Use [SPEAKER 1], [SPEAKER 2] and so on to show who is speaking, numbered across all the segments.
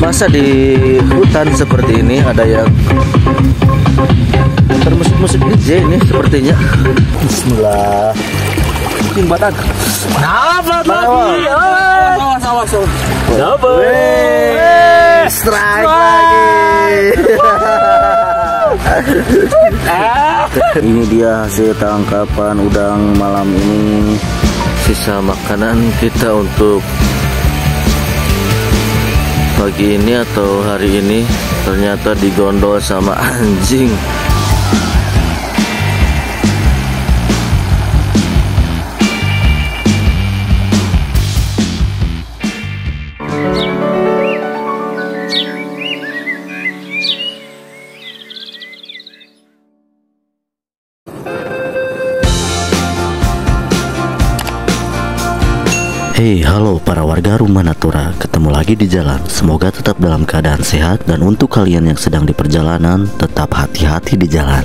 [SPEAKER 1] puasa di hutan seperti ini, ada yang musik-musik DJ ini sepertinya. Bismillah. Timbatan.
[SPEAKER 2] Dapat lagi. Awas.
[SPEAKER 1] Dapat. Strike lagi. Ini dia hasil tangkapan udang malam ini. Sisa makanan kita untuk pagi ini atau hari ini ternyata digondol sama anjing. Hey, halo para warga Rumah Natura, ketemu lagi di jalan. Semoga tetap dalam keadaan sehat, dan untuk kalian yang sedang di perjalanan, tetap hati-hati di jalan.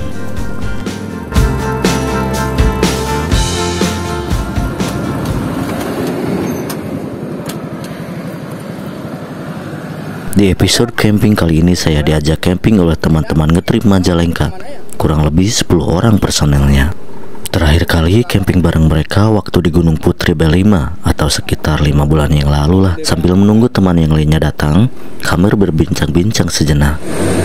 [SPEAKER 1] Di episode camping kali ini saya diajak camping oleh teman-teman ngetrip Majalengka. Kurang lebih 10 orang personelnya. Terakhir kali camping bareng mereka waktu di Gunung Putri B5 atau sekitar 5 bulan yang lalu lah. Sambil menunggu teman yang lainnya datang, kami berbincang-bincang sejenak.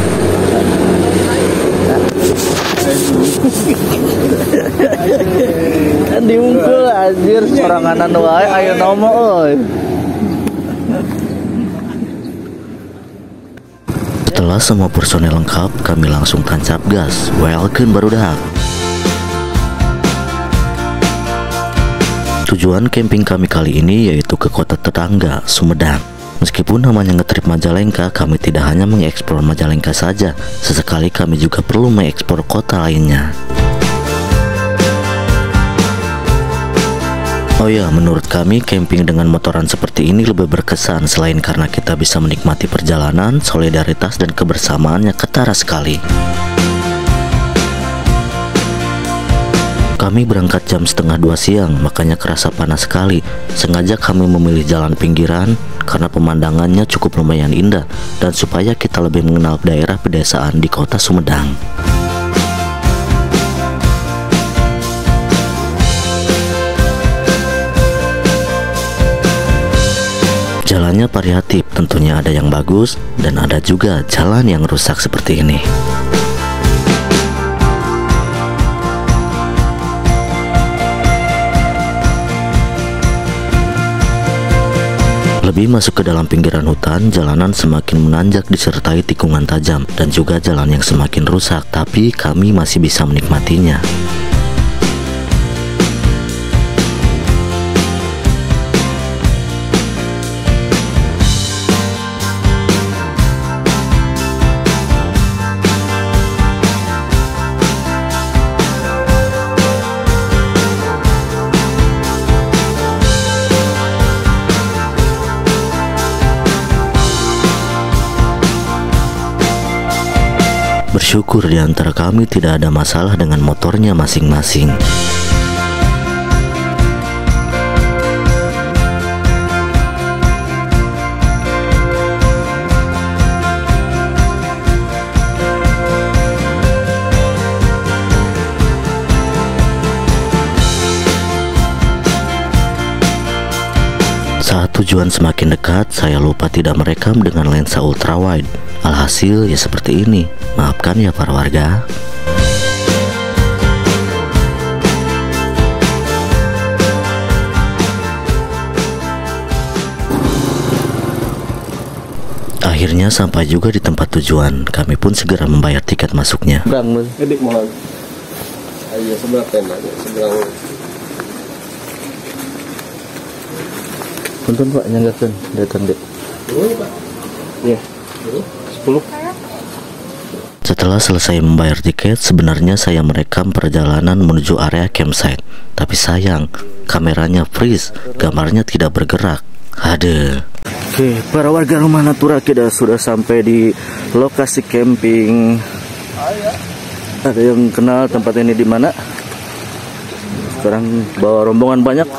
[SPEAKER 1] Kan diungkul anjir soranganan wae ayo nomo euy. Setelah semua personel lengkap, kami langsung tancap gas. Welcome barudak. Tujuan camping kami kali ini yaitu ke kota tetangga, Sumedang. Meskipun namanya ngetrip Majalengka, kami tidak hanya mengeksplor Majalengka saja. Sesekali kami juga perlu mengeksplor kota lainnya. Oh ya, menurut kami camping dengan motoran seperti ini lebih berkesan. Selain karena kita bisa menikmati perjalanan, solidaritas dan kebersamaannya ketara sekali. Kami berangkat jam 1:30 siang, makanya kerasa panas sekali. Sengaja kami memilih jalan pinggiran karena pemandangannya cukup lumayan indah dan supaya kita lebih mengenal daerah pedesaan di kota Sumedang. Jalannya variatif, tentunya ada yang bagus dan ada juga jalan yang rusak seperti ini. Lebih masuk ke dalam pinggiran hutan, jalanan semakin menanjak disertai tikungan tajam dan juga jalan yang semakin rusak, tapi kami masih bisa menikmatinya. Bersyukur di antara kami tidak ada masalah dengan motornya masing-masing. Saat tujuan semakin dekat, saya lupa tidak merekam dengan lensa ultrawide. Alhasil ya seperti ini. Maafkan ya para warga. Akhirnya sampai juga di tempat tujuan. Kami pun segera membayar tiket masuknya.
[SPEAKER 2] Edik mohon. Ayo sebelah tenda, sebelah.
[SPEAKER 1] Punten Pak, nyanggakeun datang dek. Iya. 10. Setelah selesai membayar tiket, sebenarnya saya merekam perjalanan menuju area campsite. Tapi sayang, kameranya freeze, gambarnya tidak bergerak. Aduh. Oke, para warga Rumah Natura, kita sudah sampai di lokasi camping. Ada yang kenal tempat ini di mana? Sekarang bawa rombongan banyak.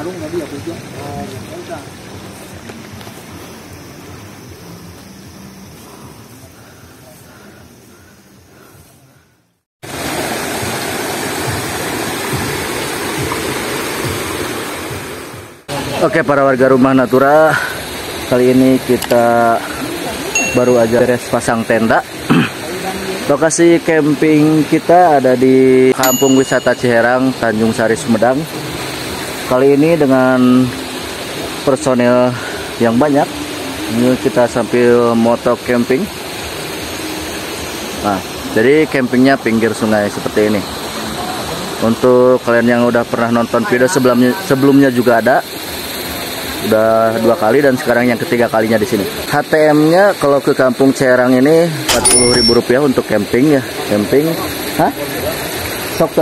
[SPEAKER 1] Oke, para warga rumah Natura, kali ini kita baru aja beres pasang tenda. Lokasi camping kita ada di Kampung Wisata Ciherang, Tanjung Sari, Sumedang. Kali ini dengan personil yang banyak, ini kita sambil moto camping. Nah, jadi campingnya pinggir sungai seperti ini. Untuk kalian yang udah pernah nonton video sebelumnya juga ada. Udah 2 kali dan sekarang yang ketiga kalinya di sini. HTM-nya kalau ke Kampung Ciherang ini Rp40.000 untuk camping ya. Camping, hah? Sok.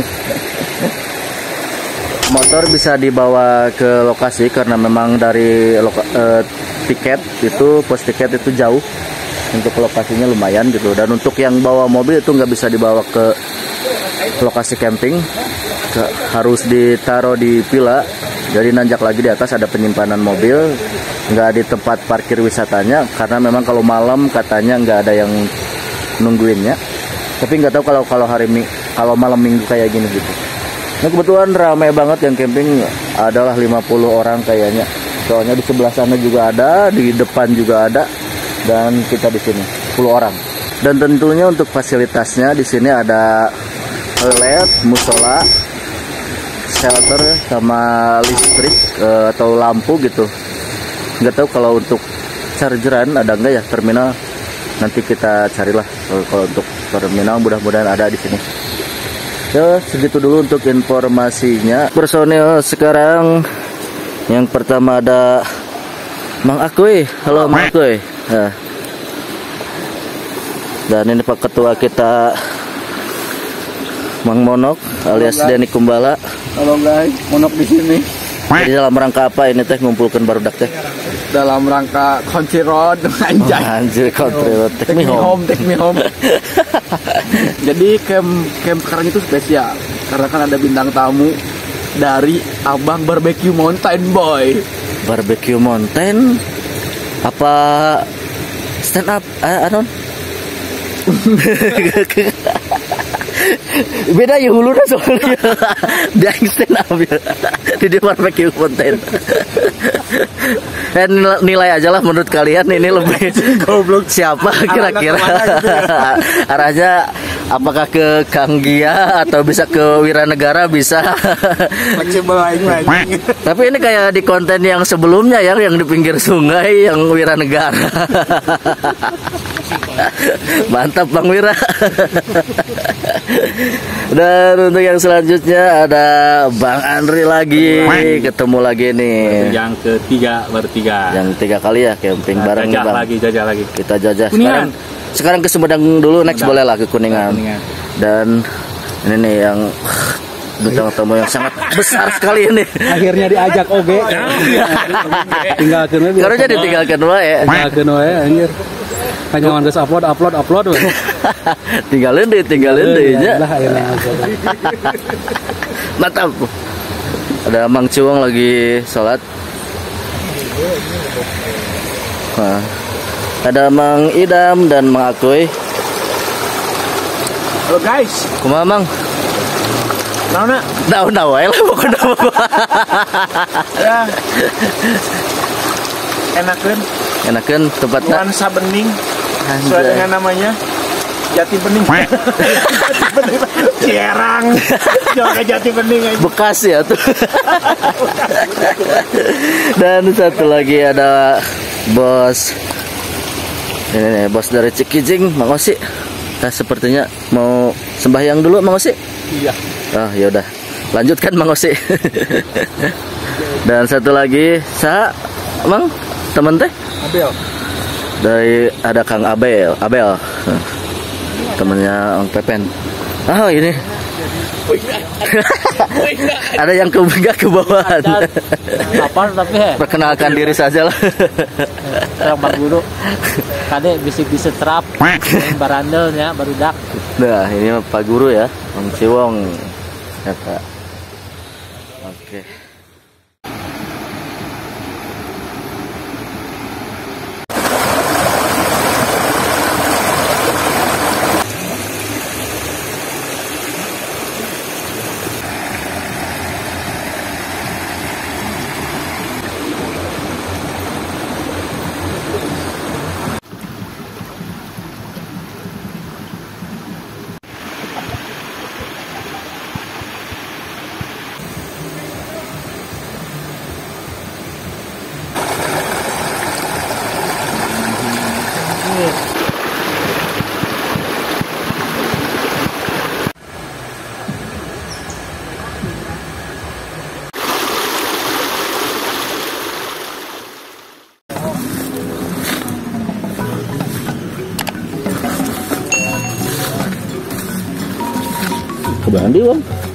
[SPEAKER 1] Motor bisa dibawa ke lokasi karena memang dari tiket itu, pos tiket itu jauh. Untuk lokasinya lumayan gitu. Dan untuk yang bawa mobil itu nggak bisa dibawa ke lokasi camping, harus ditaruh di villa. Jadi nanjak lagi di atas ada penyimpanan mobil, nggak di tempat parkir wisatanya karena memang kalau malam katanya nggak ada yang nungguinnya. Tapi nggak tahu kalau malam minggu kayak gini gitu. Nah, kebetulan ramai banget yang camping, adalah 50 orang kayaknya. Soalnya di sebelah sana juga ada, di depan juga ada, dan kita di sini 10 orang. Dan tentunya untuk fasilitasnya di sini ada toilet, musola, shelter sama listrik atau lampu gitu. Nggak tahu kalau untuk chargeran ada nggak ya terminal. Nanti kita carilah kalau untuk terminal, mudah-mudahan ada di sini. Ya segitu dulu untuk informasinya. Personil sekarang yang pertama ada Mang Akui. Halo Mang Akui. Nah. Dan ini Pak Ketua kita Mang Monok alias Denny Kumbala.
[SPEAKER 2] Halo guys, Monok di sini.
[SPEAKER 1] Jadi dalam rangka apa ini teh ngumpulkan barudak teh?
[SPEAKER 2] Dalam rangka country road, anjay.
[SPEAKER 1] Anjir, country road. Take me home.
[SPEAKER 2] Jadi camp sekarang itu spesial karena kan ada bintang tamu dari Abang Barbecue Mountain Boy.
[SPEAKER 1] Barbecue Mountain apa stand up anon? Beda ya hulunya soalnya. Dia stand up ya di Barbecue Mountain. Nilai aja lah menurut kalian ini lebih goblok siapa kira-kira. Arahnya apakah ke Kang Gia atau bisa ke Wiranegara bisa.
[SPEAKER 2] Fleksibel lain.
[SPEAKER 1] Tapi ini kayak di konten yang sebelumnya ya, yang di pinggir sungai yang Wiranegara. Mantap Bang Wira. Dan untuk yang selanjutnya ada Bang Andri lagi. Ketemu lagi nih.
[SPEAKER 3] Yang ketiga, bertiga.
[SPEAKER 1] Yang 3 kali ya camping bareng nih Bang.
[SPEAKER 3] Jajah lagi.
[SPEAKER 1] Kita jajah
[SPEAKER 3] Kuningan.
[SPEAKER 1] Sekarang ke Sumedang dulu, next boleh lah ke Kuningan. Dan ini nih yang bintang tamu yang sangat besar sekali ini.
[SPEAKER 3] Akhirnya diajak oge. Tinggalkeun we.
[SPEAKER 1] Karena ditinggalkan wae.
[SPEAKER 3] Tinggalkeun wae anjir. Hanya geus upload we.
[SPEAKER 1] tinggalin deh nya. Mantap. Ada Mang Ciwong lagi sholat. Nah, ada Mang Idam dan Mang Akui.
[SPEAKER 2] Halo guys.
[SPEAKER 1] Kumaha Mang? Daun wae lah pokoknya.
[SPEAKER 2] Ya.
[SPEAKER 1] Enakeun tempatnya.
[SPEAKER 2] Nuansa bening. Sesuai dengan namanya. Jati bening. Ciherang. Jangan Jati bening aja.
[SPEAKER 1] Bekas ya tuh. Dan satu lagi ada bos. Ini nih, bos dari Cikijing, Mang Osi. Nah, sepertinya mau sembahyang dulu Mang Osi.
[SPEAKER 2] Iya.
[SPEAKER 1] Oh, yaudah. Lanjutkan Mang Osi. Dan satu lagi, Mang, temen teh?
[SPEAKER 2] Abel.
[SPEAKER 1] Ada Kang Abel. Temennya Ang Pepen. Oh, ini. Ada yang ke bawahan.
[SPEAKER 3] Apa tapi
[SPEAKER 1] Perkenalkan diri saja lah.
[SPEAKER 3] Bang Guru. Kade bisik-bisik terap. Barandelnya barudak.
[SPEAKER 1] Nah, ini Pak Guru ya, Mang Ciwong. Kata. Oke. Nanti Om.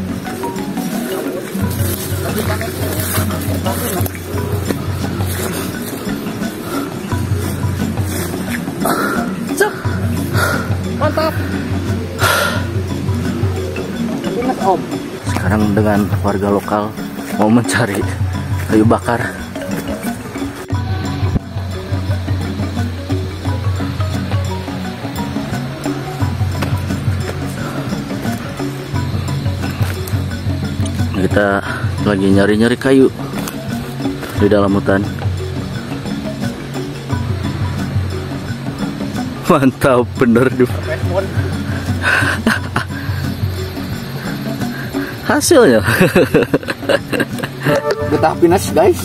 [SPEAKER 2] Mantap. Ingat Om.
[SPEAKER 1] Sekarang dengan warga lokal mau mencari kayu bakar. Kita lagi nyari-nyari kayu di dalam hutan. Mantap bener tuh. Hasilnya.
[SPEAKER 2] Getah pinas guys.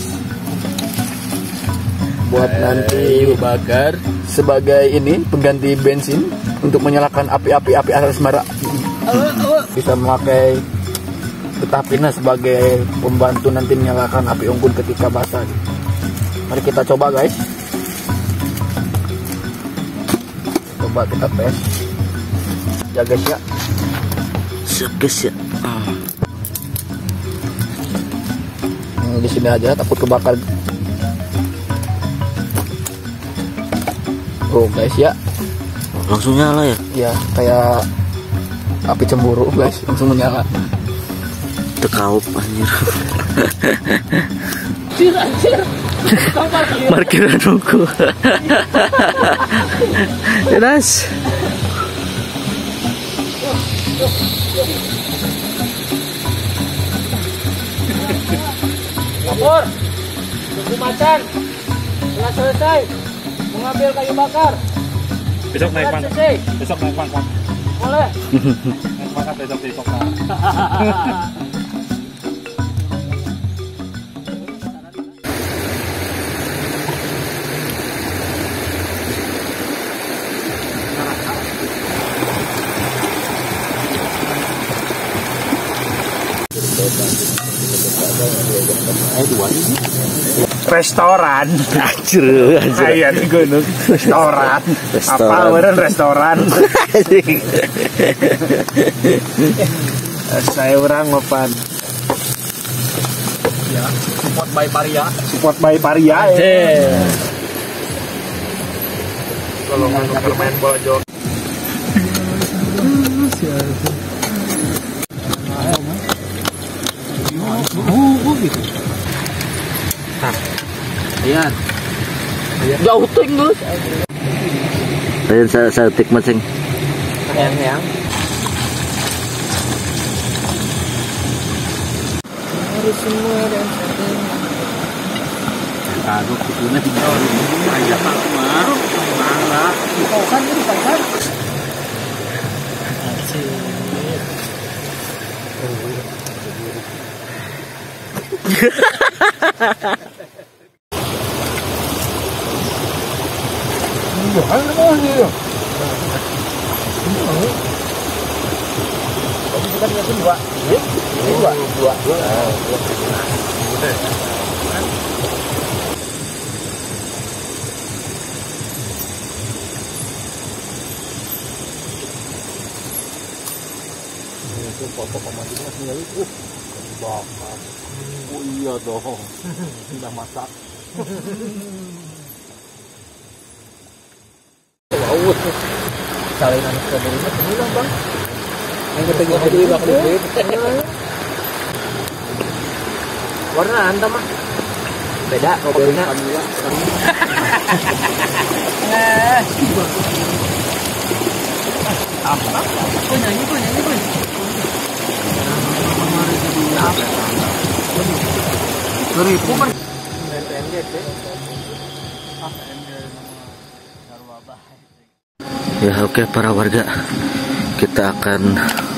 [SPEAKER 2] Buat nanti bakar sebagai ini pengganti bensin untuk menyalakan api-api asmara. Bisa memakai getah pinas sebagai pembantu nanti menyalakan api unggun ketika basah. Mari kita coba guys. Coba kita tes. Ya guys ya.
[SPEAKER 1] Sekes ya.
[SPEAKER 2] Di sini aja takut kebakar. Oh guys ya.
[SPEAKER 1] Langsung nyala ya?
[SPEAKER 2] Ya kayak api cemburu guys, langsung menyala.
[SPEAKER 1] Tekaup anjir.
[SPEAKER 2] Anjir.
[SPEAKER 1] Parkiran nunggu. Denas.
[SPEAKER 3] Lapor, tunggu macan. Telah selesai mengambil kayu bakar.
[SPEAKER 4] Besok naik pangkat. Besok naik pangkat.
[SPEAKER 3] Boleh.
[SPEAKER 4] Naik pangkat besok. Restoran.
[SPEAKER 1] Anjir.
[SPEAKER 4] Ayah di gunung. Restoran. Apa meren restoran? Saya orang mapan.
[SPEAKER 2] Ya, support by Paria.
[SPEAKER 4] Support by Paria.
[SPEAKER 2] Kalau nggak main bola jauh.
[SPEAKER 3] Gitu.
[SPEAKER 2] Iya. Jauh tinggal.
[SPEAKER 1] Saya tik masing.
[SPEAKER 2] Yang. Harus semua dan
[SPEAKER 4] Kagok kituna tinggal aja Pak Maruf. Marah.
[SPEAKER 3] Kau kan ini kan?
[SPEAKER 4] Oh iya dong. Sudah masak.
[SPEAKER 2] wow. Salinan strawberry-nya ini Bang. Yang ketiga itu duit. Warna anta mah. Beda kopinya. Apa? Kok nyanyi. Seribu per.
[SPEAKER 1] Ya oke para warga, kita akan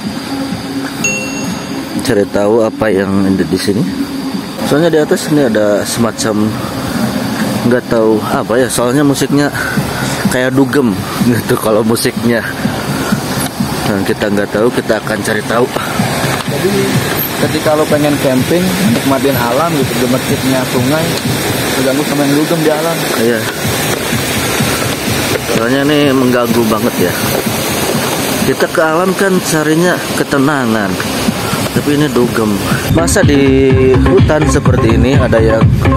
[SPEAKER 1] cari tahu apa yang ada di sini. Soalnya di atas ini ada semacam nggak tahu apa ya. Soalnya musiknya kayak dugem gitu kalau musiknya. Dan kita nggak tahu, kita akan cari tahu.
[SPEAKER 2] Jadi ketika lo pengen camping, nikmatin alam gitu, di masjidnya sungai, terganggu sama yang dugem di alam.
[SPEAKER 1] Iya. Soalnya ini mengganggu banget ya. Kita ke alam kan carinya ketenangan. Tapi ini dugem. Masa di hutan seperti ini ada yang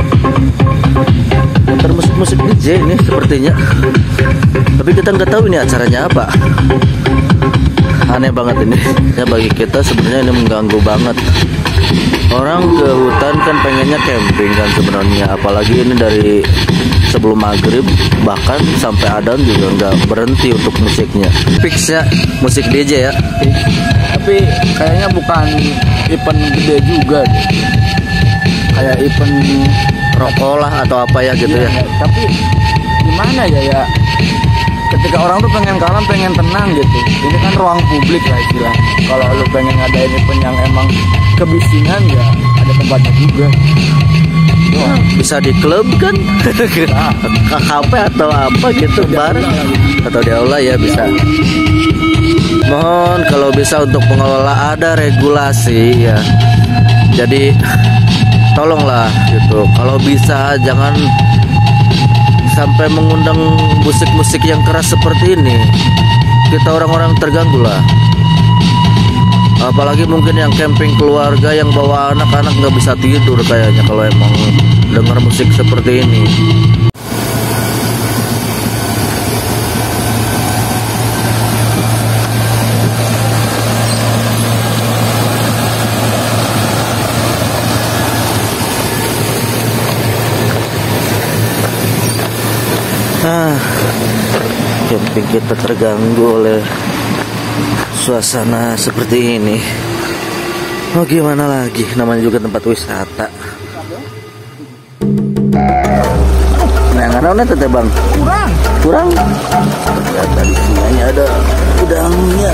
[SPEAKER 1] muter musik-musik DJ ini sepertinya. Tapi kita nggak tahu ini acaranya apa. Aneh banget ini. Ya bagi kita sebenarnya ini mengganggu banget. Orang ke hutan kan pengennya camping kan sebenarnya. Apalagi ini dari sebelum maghrib bahkan sampai adzan juga nggak berhenti untuk musiknya. Fix ya musik DJ ya.
[SPEAKER 2] Tapi kayaknya bukan event gede juga deh. Kayak event
[SPEAKER 1] Rokok lah atau apa ya gitu ya.
[SPEAKER 2] Tapi gimana ya ketika orang tuh pengen kalem, pengen tenang gitu. Ini kan ruang publik lah istilahnya. Kalau lu pengen ngadain event yang emang kebisingan ya ada tempatnya juga.
[SPEAKER 1] Bisa di klub kan, KKP atau apa gitu, bar atau di aula ya bisa. Mohon kalau bisa untuk pengelola ada regulasi ya. Jadi tolonglah gitu. Kalau bisa jangan sampai mengundang musik-musik yang keras seperti ini. Kita orang-orang terganggu lah. Apalagi mungkin yang camping keluarga yang bawa anak-anak nggak bisa tidur kayaknya kalau emang dengar musik seperti ini. Camping kita terganggu oleh suasana seperti ini. Oh gimana lagi, namanya juga tempat wisata. Nah, yang ada teteh bang. Kurang. Ternyata di sini ada udangnya.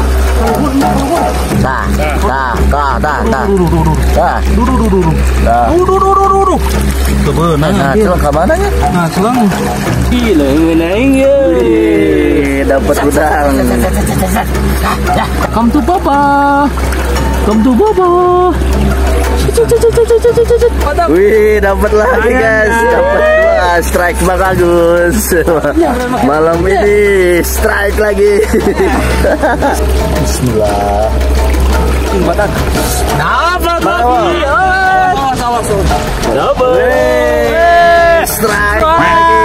[SPEAKER 1] Nah, celang ke mana ya?
[SPEAKER 3] Nah, selang.
[SPEAKER 1] Gila, menaing ya. Dapat udang.
[SPEAKER 3] Come to Papa. Come to Papa.
[SPEAKER 1] Wih, dapat lagi guys. Dapat dua strike Bang Agus. Malam ini strike lagi. Bismillah.
[SPEAKER 2] Dapat lagi.
[SPEAKER 1] Dapat. Strike lagi.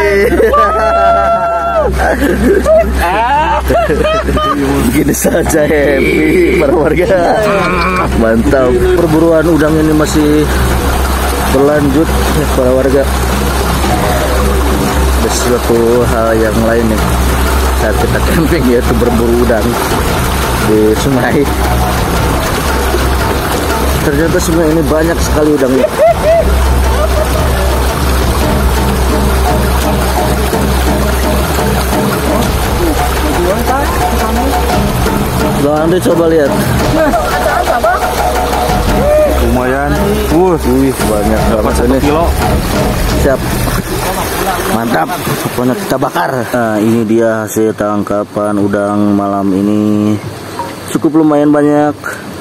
[SPEAKER 1] Begini saja happy para warga. Mantap. Perburuan udang ini masih berlanjut ya para warga. Ada suatu hal yang lain nih saat kita camping, yaitu berburu udang di sungai. Ternyata sungai ini banyak sekali udangnya. Bang Andre coba lihat.
[SPEAKER 3] Lumayan.
[SPEAKER 1] Wih, banyak banget ini.
[SPEAKER 3] Kilo.
[SPEAKER 1] Siap. Mantap. Pokoknya kita bakar. Nah, ini dia hasil tangkapan udang malam ini. Cukup lumayan banyak.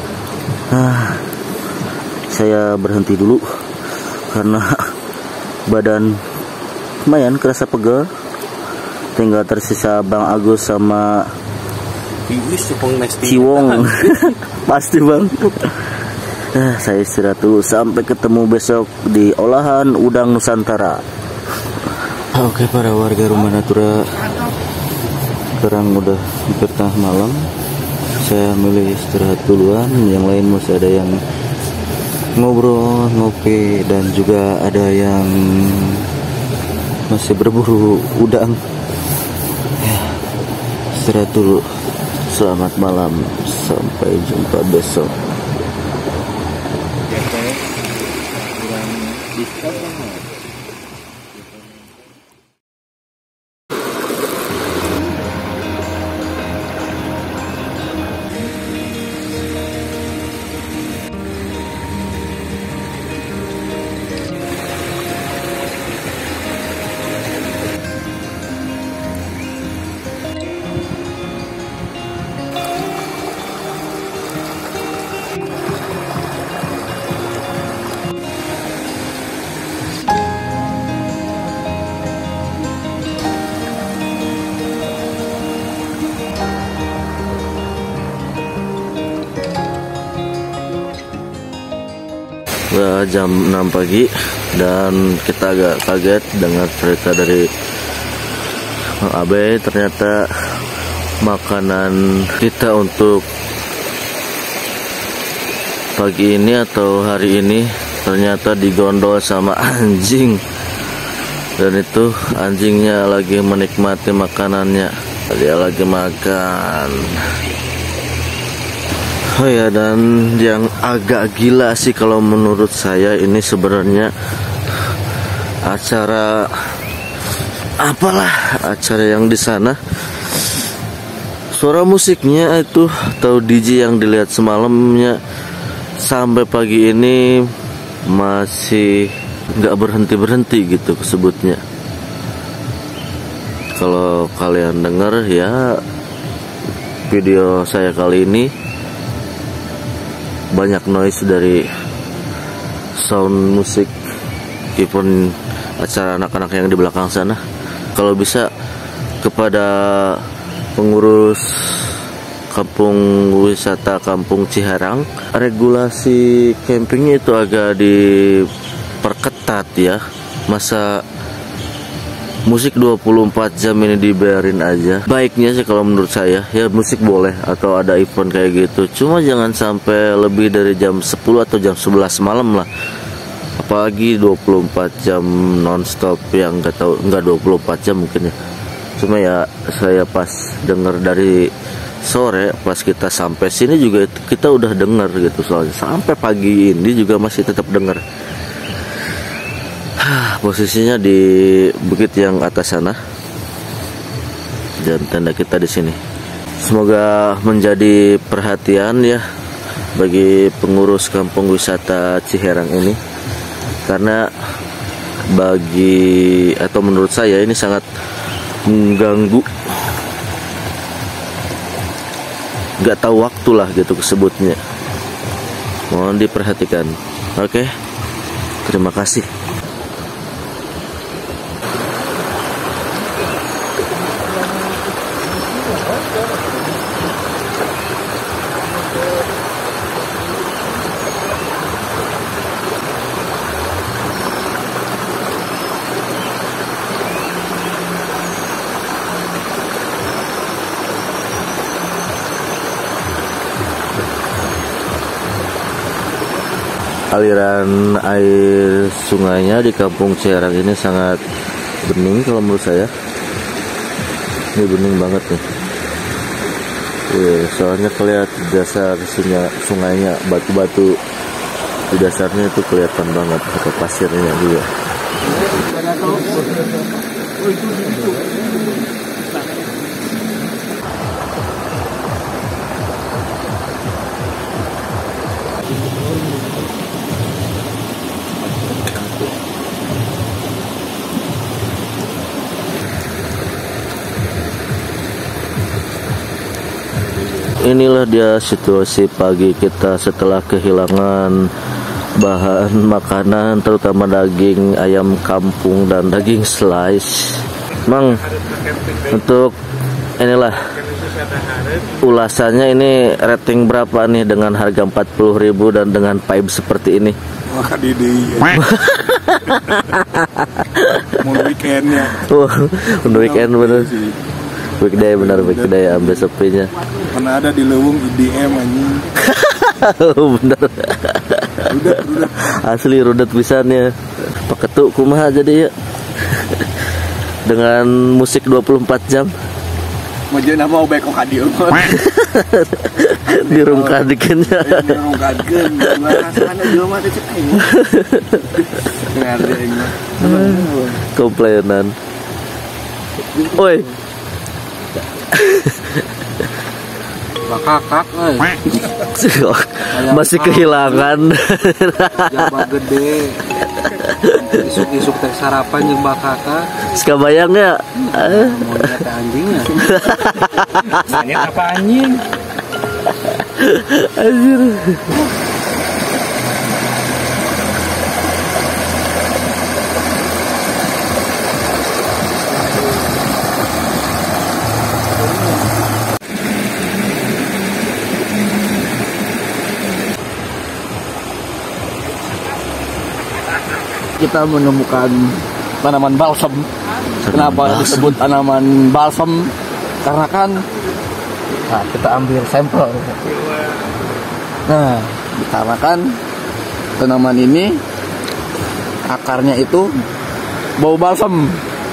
[SPEAKER 1] Saya berhenti dulu karena badan lumayan kerasa pegel. Tinggal tersisa Bang Agus sama Ciwong. Pasti Bang. Saya istirahat dulu. Sampai ketemu besok di olahan udang Nusantara. Oke para warga Rumah Natura, sekarang udah hampir tengah malam. Saya milih istirahat duluan. Yang lain masih ada yang ngobrol, ngopi, dan juga ada yang masih berburu udang. Istirahat dulu. Selamat malam. Sampai jumpa besok. Udah jam 6 pagi dan kita agak kaget dengan cerita dari Bang Abe. Ternyata makanan kita untuk pagi ini atau hari ini ternyata digondol sama anjing, dan itu anjingnya lagi menikmati makanannya, dia lagi makan. Oh ya, dan yang agak gila sih kalau menurut saya ini sebenarnya acara yang di sana, suara musiknya itu atau DJ yang dilihat semalamnya sampai pagi ini masih nggak berhenti gitu sebutnya. Kalau kalian dengar ya video saya kali ini banyak noise dari sound musik event acara anak-anak yang di belakang sana. Kalau bisa kepada pengurus kampung wisata Kampung Ciherang, regulasi campingnya itu agak diperketat ya. Masa musik 24 jam ini dibiarin aja? Baiknya sih kalau menurut saya ya musik boleh atau ada event kayak gitu, cuma jangan sampai lebih dari jam 10 atau jam 11 malam lah. Apalagi 24 jam nonstop, yang nggak 24 jam mungkin ya. Cuma ya saya pas dengar dari sore pas kita sampai sini juga kita udah dengar gitu, soalnya sampai pagi ini juga masih tetap dengar. Posisinya di bukit yang atas sana dan tenda kita di sini. Semoga menjadi perhatian ya bagi pengurus kampung wisata Ciherang ini, karena menurut saya ini sangat mengganggu, nggak tahu waktu lah gitu kesebutnya. Mohon diperhatikan. Oke, terima kasih. Aliran air sungainya di Kampung Ciherang ini sangat bening kalau menurut saya. Ini bening banget nih. Soalnya kelihatan dasar sungainya, batu-batu di dasarnya itu kelihatan banget, atau pasirnya juga. Inilah dia situasi pagi kita setelah kehilangan bahan makanan, terutama daging ayam kampung dan daging slice. Mang, untuk inilah ulasannya, ini rating berapa nih dengan harga 40.000 dan dengan pipe seperti ini?
[SPEAKER 5] Wah, mau weekendnya.
[SPEAKER 1] Untuk weekend bener. Weekday benar, weekday ambil sepinya.
[SPEAKER 5] Mana ada di Lewung IDM anjing.
[SPEAKER 1] Bener.
[SPEAKER 5] Rudet.
[SPEAKER 1] Asli rudet pisannya. Paketu kumaha jadi ya. Dengan musik 24 jam.
[SPEAKER 5] Majeuna mau bae kok kadieu.
[SPEAKER 1] Dirungkadikeunnya.
[SPEAKER 5] Dirungkadikeun. Rasana jelema teh cek aing. Ngade aing mah.
[SPEAKER 1] Komplainan. Oi.
[SPEAKER 3] Bakakak
[SPEAKER 1] masih kehilangan.
[SPEAKER 3] Jaba gede. Isuk-isuk teh sarapan jeung bakakak.
[SPEAKER 1] Sekabayang ya.
[SPEAKER 3] Monyet anjingnya. Monyet apa anjing?
[SPEAKER 1] Anjir.
[SPEAKER 2] kita menemukan tanaman balsam. Kenapa
[SPEAKER 1] balsam?
[SPEAKER 2] disebut tanaman balsam? Karena kan, nah kita ambil sampel. Nah, dikarenakan tanaman ini akarnya itu bau balsam.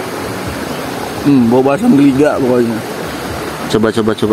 [SPEAKER 2] Bau balsam geliga pokoknya.
[SPEAKER 1] Coba.
[SPEAKER 2] Coba.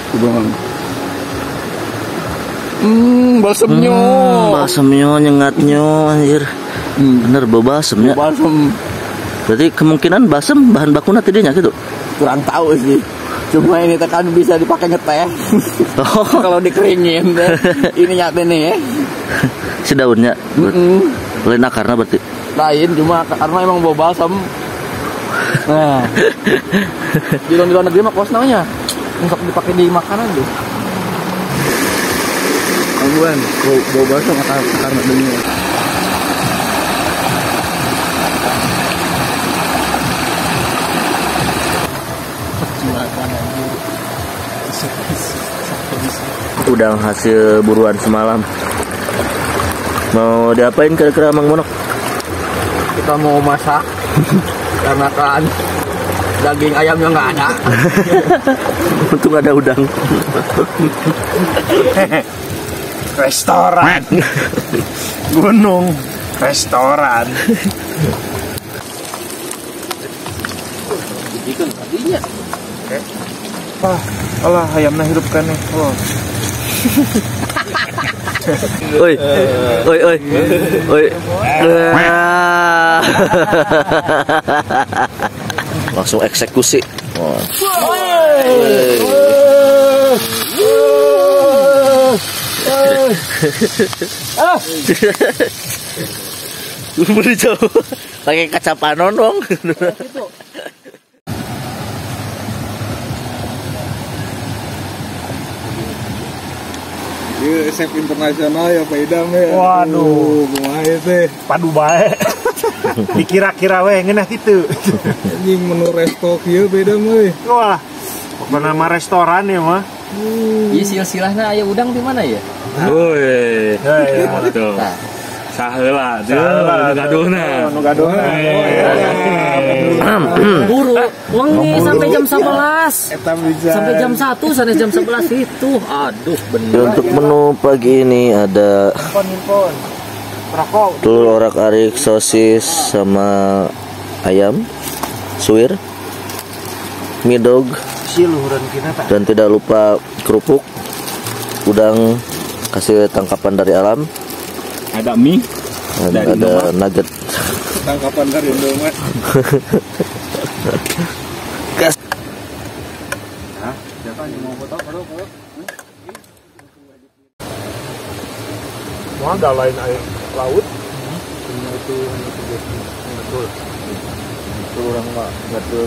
[SPEAKER 2] Balsamnya.
[SPEAKER 1] Balsamnya nyengatnya anjir. Bener bau balsamnya.
[SPEAKER 2] Bau balsam.
[SPEAKER 1] Berarti kemungkinan balsam bahan bakunya tadinya gitu.
[SPEAKER 2] Kurang tahu sih. Cuma ini tekan bisa dipakai ngeteh.
[SPEAKER 1] Oh.
[SPEAKER 2] Kalau dikeringin ini nyata nih ya.
[SPEAKER 1] Si daunnya. Lain akarnya berarti.
[SPEAKER 2] Lain cuma karena emang bau balsam. Nah. Di luar negeri mah kos namanya. Untuk dipakai di makanan tuh. Angguan, bau balsam karena dunia.
[SPEAKER 1] Udang hasil buruan semalam. Mau diapain kira-kira Mang Monok?
[SPEAKER 2] Kita mau masak karena kan daging ayamnya nggak ada.
[SPEAKER 1] Untung ada udang.
[SPEAKER 5] Restoran. Gunung. Restoran.
[SPEAKER 2] Ikan tadinya.
[SPEAKER 5] Allah ayamnya hidupkan nih. Oh.
[SPEAKER 1] Oi. Langsung eksekusi. Beri jauh. Pakai kaca panon dong.
[SPEAKER 5] Iya, chef internasional ya Pak Idam ya.
[SPEAKER 3] Waduh,
[SPEAKER 5] kumaha teh.
[SPEAKER 3] padu bae. Dikira-kira we ngeunah kitu.
[SPEAKER 5] Anjing menu resto kieu beda euy.
[SPEAKER 3] Wah, pokoknya nama restoran ya mah.
[SPEAKER 2] Iya silsilahnya aya udang di mana ya?
[SPEAKER 4] Woi, tuh. Saheula tuh, gaduhna.
[SPEAKER 3] Nu gaduhna.
[SPEAKER 6] Buru, wengi sampai jam 11. Sampai jam 1 sampai jam 11 itu. Aduh, bener.
[SPEAKER 1] Untuk menu pagi ini ada telur orak-arik, sosis, sama ayam, suwir, mie dog, dan tidak lupa kerupuk, udang hasil tangkapan dari alam,
[SPEAKER 4] Ada mie,
[SPEAKER 1] dan ada nugget.
[SPEAKER 5] Tangkapan dari Indomaret.
[SPEAKER 2] Siapa yang mau foto?
[SPEAKER 3] Mau ada lain air laut.
[SPEAKER 2] Itu betul. Itu orang mah betul.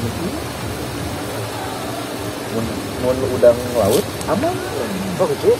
[SPEAKER 2] Mun udang laut aman. Oh kecil.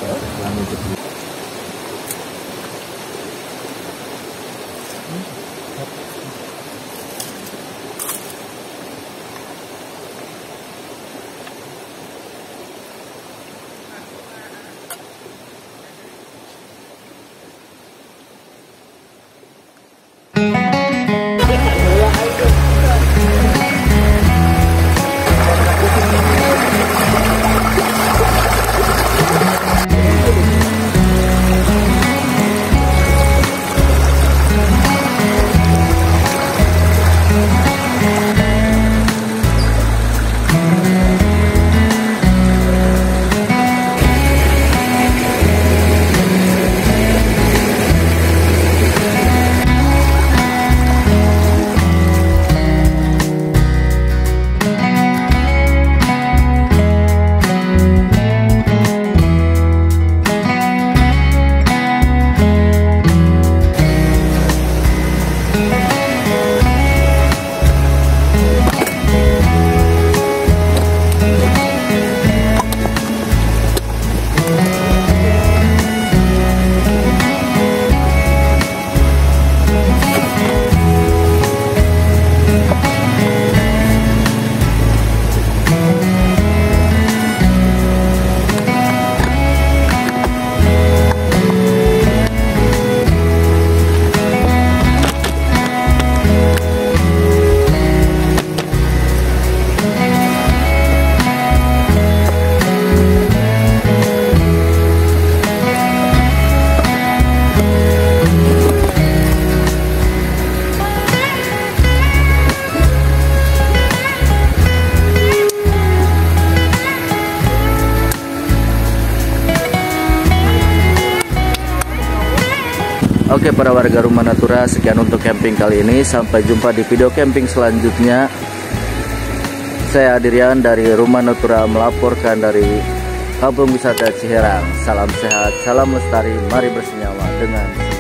[SPEAKER 1] Oke para warga Rumah Natura, sekian untuk camping kali ini. Sampai jumpa di video camping selanjutnya. Saya Adrian dari Rumah Natura melaporkan dari Kampung Wisata Ciherang. Salam sehat, salam lestari, mari bersenyawa dengan